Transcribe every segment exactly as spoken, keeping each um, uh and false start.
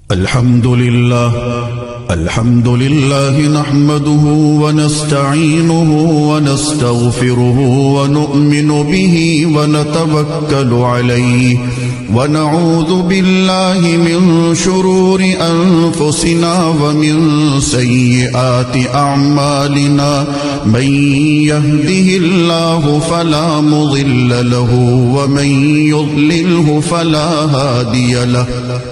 अल्हम्दुलिल्लाह अल्हम्दुलिल्लाह नहमदुहु व नस्तईनुहु व नस्तगफिरुहु व नु'मिनु बिही व नतवक्कलु अलैहि व नऊज़ु बिल्लाहि मिन शुरूरि अनफुसिना व मिन सय्यिआति अअमालिना मन यहदिहिल्लाहु फला मुदिल्ल लहु व मन युद्लिलहु फला हादिय लहु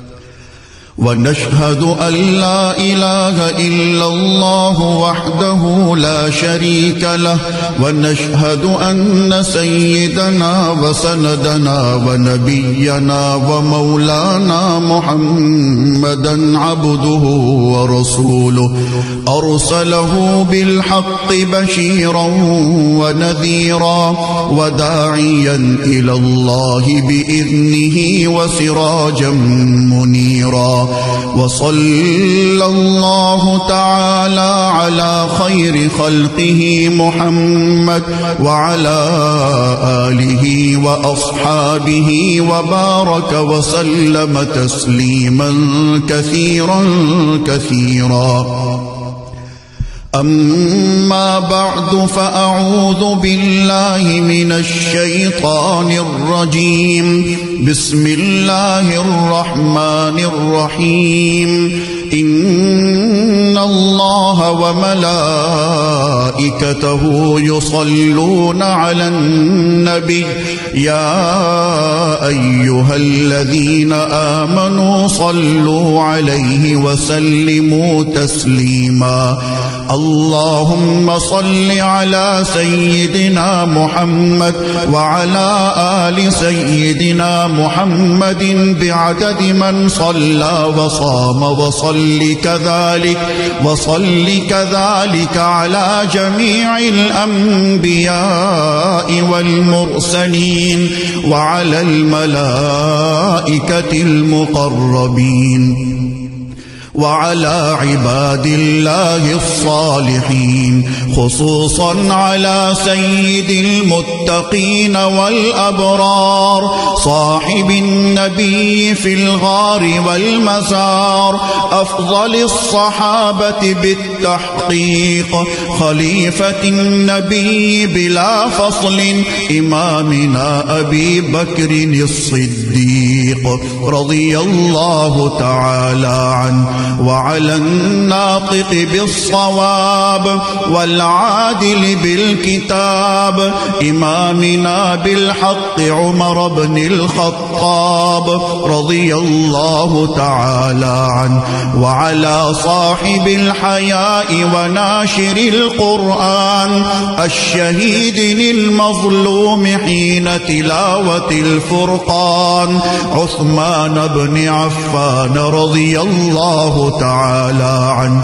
ونشهد أن لا إله إلا الله وحده لا شريك له ونشهد أن سيدنا وسندنا ونبينا ومولانا محمدا عبده ورسوله أرسله بالحق بشيرا ونذيرا وداعيا إلى الله بإذنه وسراجا منيرا وصلى الله تعالى على خير خلقه محمد وعلى آله وأصحابه وبارك وسلم تسليما كثيرا كثيرا أما بعد فأعوذ بالله من الشيطان الرجيم بسم الله الرحمن الرحيم إن الله وملائكته يصلون على النبي يا أيها الذين آمنوا صلوا عليه وسلموا تسليما اللهم صل على سيدنا محمد وعلى آل سيدنا محمد بعدد من صلى وصام وصل كذلك وصل كذلك على جميع الأنبياء والمرسلين وعلى الملائكة المقربين وعلى عباد الله الصالحين خصوصا على سيد المتقين والأبرار صاحب النبي في الغار والمزار أفضل الصحابة بالتحقيق خليفة النبي بلا فصل إمامنا أبي بكر الصديق رضي الله تعالى عنه وعلى الناطق بالصواب والعادل بالكتاب إمامنا بالحق عمر بن الخطاب رضي الله تعالى عنه وعلى صاحب الحياء وناشر القرآن الشهيد المظلوم حين تلاوة الفرقان عثمان بن عفان رضي الله تعالى عنه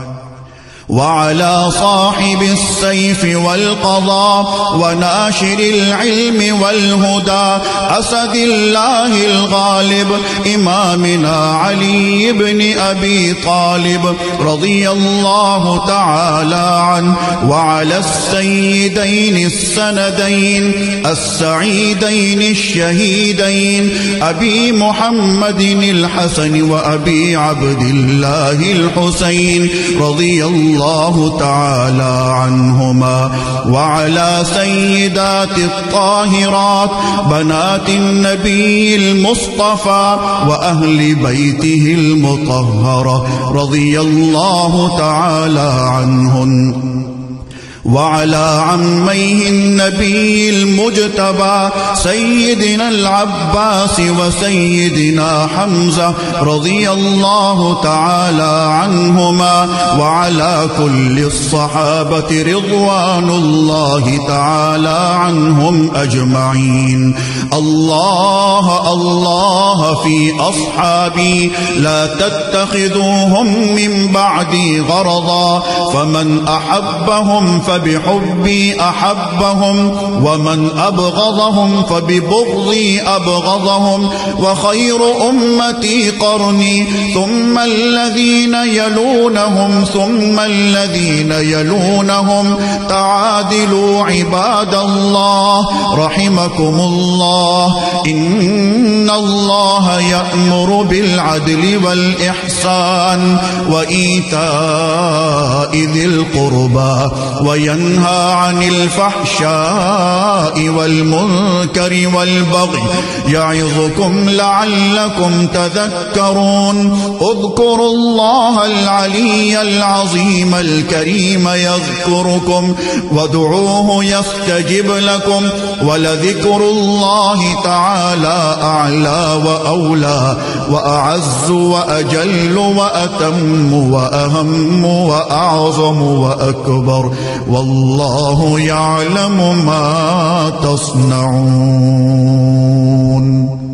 وعلى صاحب السيف والقضاء وناشر العلم والهدى أسد الله الغالب إمامنا علي بن أبي طالب رضي الله تعالى عنه وعلى السيدين السندين السعيدين الشهيدين أبي محمد الحسن وأبي عبد الله الحسين رضي الله الله تعالى عنهما وعلى سيدات الطاهرات بنات النبي المصطفى وأهل بيته المطهرة رضي الله تعالى عنهن وعلى عميه النبي المجتبى سيدنا العباس وسيدنا حمزة رضي الله تعالى عنهما وعلى كل الصحابة رضوان الله تعالى عنهم أجمعين الله الله في أصحابي لا تتخذوهم من بعدي غرضا فمن أحبهم فبحبي أحبهم ومن أبغضهم فببغضي أبغضهم وخير أمتي قرني ثم الذين يلونهم ثم الذين يلونهم تعادلوا عباد الله رحمكم الله إن الله يأمر بالعدل والإحسان وإيتاء ذي القربى وينهى عن الفحشاء والمنكر والبغي يعظكم لعلكم تذكرون اذكروا الله العلي العظيم الكريم يذكركم وادعوه يستجب لكم ولذكر الله تعالى أعلى وأولى وأعز وأجل وأتم وأهم وأعظم وأكبر والله يعلم ما تصنعون.